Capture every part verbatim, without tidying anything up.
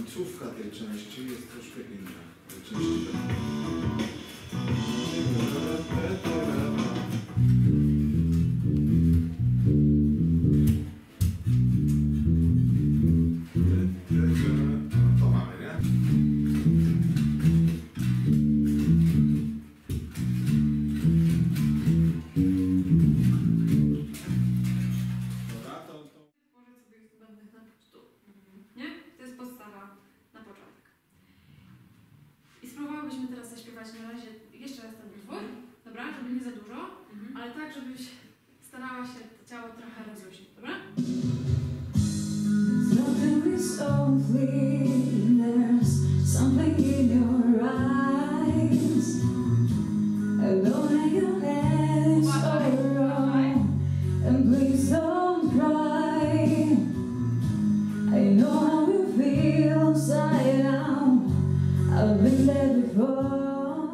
końcówka tej części jest troszkę inna. Tej części to mamy, nie? Spróbowałybyśmy teraz zaśpiewać na razie jeszcze raz ten utwór, dobra? Żeby nie za dużo, mhm. ale tak, żebyś starała się to ciało trochę rozluźnić, dobra? Something is so clean, there's something in your eyes. Alone in your head, so wrong, and please don't cry. I know how you feel inside out. I've been there before.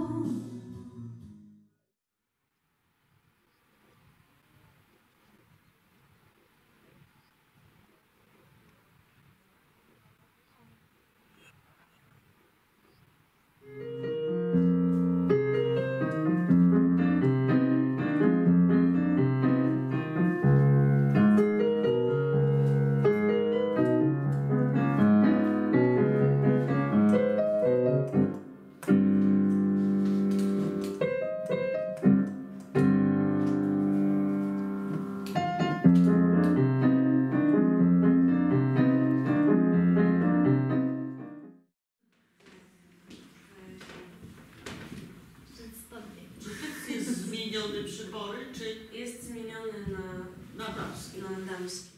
Zmieniony przybory, czy jest zmieniony na, na damski? Na damski.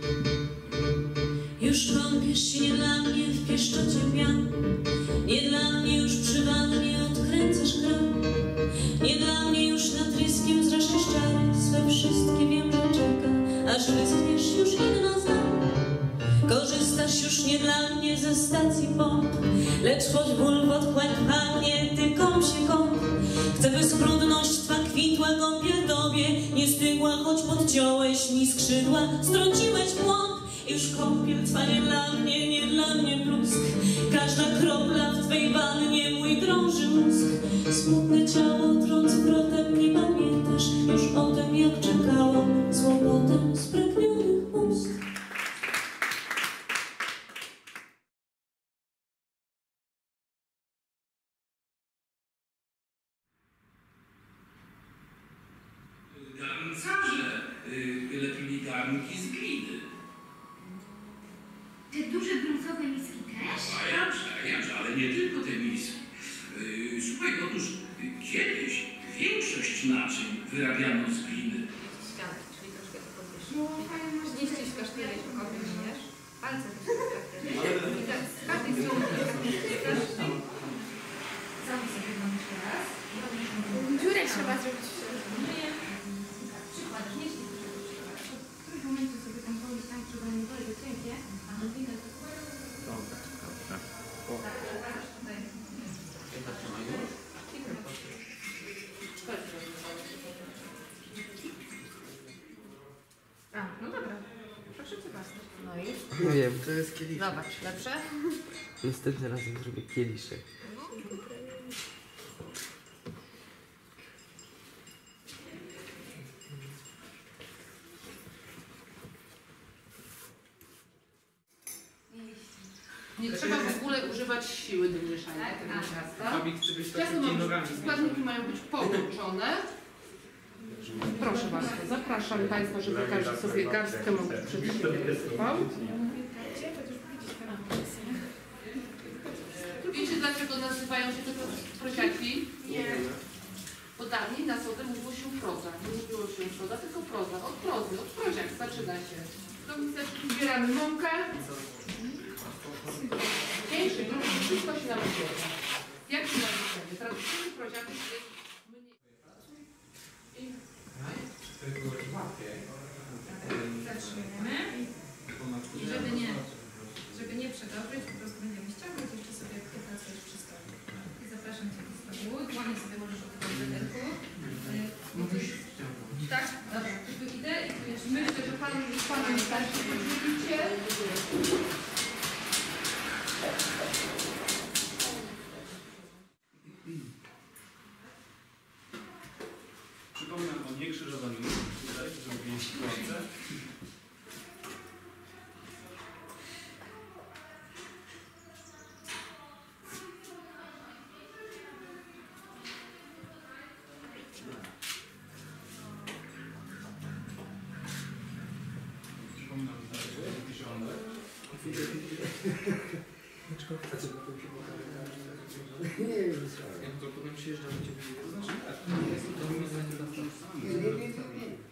Już kąpiesz się nie dla mnie w pieszczocie pian, nie dla mnie już przy wannie odkręcasz kran, nie dla mnie już nad ryskiem zraszysz czary, swe wszystkie wiem, że czeka, aż wyschniesz już inna znam. Korzystasz już nie dla mnie ze stacji pomp, lecz choć ból w otchłań pcha mnie, ty kąp się kąp. Chcę, by schludność twa kwitła kąpiel tobie nie stygła, choć podciąłeś mi skrzydła, strąciłeś błąd. Już kąpiel twa nie dla mnie, nie dla mnie plusk. Każda kropla w twej wannie mój drąży mózg. Smutne ciało trąc wrotem, nie pamiętasz już o tym, jak czekało z łopotem spragnionych ust. Garncarze y, lepili garnki z gliny. Te duże brązowe miski też? A jakże, a jakże, ale nie tylko te miski. Y, słuchaj, otóż y, kiedyś większość naczyń wyrabiano z gliny. Ściany, czyli troszkę to podwyższyć. No, fajnie, masz Nie ściskasz tyle, że kogoś miniesz. Palce też tak. I tak z każdej strony ściskasz. Sam sobie mam jeszcze raz. dziurę trzeba zrobić. Przykładasz, nie ściskasz. W którymś momencie sobie tam powiedz tak, żeby nie było za cienkie, ale widać to. Dobra, dobra. Tak, przepraszam tutaj. A, no dobra. Proszę cię bardzo. No i? Nie wiem, to jest kieliszek. Zobacz, lepsze? Następnym razem zrobię kieliszek. Nie trzeba w ogóle używać siły do mieszania tego ciasta. Ciasto, składniki mają być połączone. Proszę bardzo, zapraszam Państwa, żeby każdy sobie garstkę mógł przed siebie wysypał. Wiecie, dlaczego nazywają się te prosiaki? Nie. Bo dawniej na sodę mówiło się proza. Nie mówiło się proza, tylko proza. Od prozy, od prosiak zaczyna się. Do miseczki zbieramy mąkę. Cieńszy, gruby, wszystko się nam zbiera. Jak się nazywa? Tradycyjny prosiak jest mniej. Zatrzymujemy. I żeby nie, żeby nie przedobrzyć, po prostu będziemy ściągać jeszcze sobie jak ty pracujesz przy stole. I zapraszam Cię do stołu. Dłonie sobie możesz odkryć w zegarku. Tak? Dobra, tu idę i tu jeszcze. Myślę, że Pan, Panem starszy podzielicie. Jak to potem przyjeżdża do ciebie, to znaczy tak, to jest to miejsce nie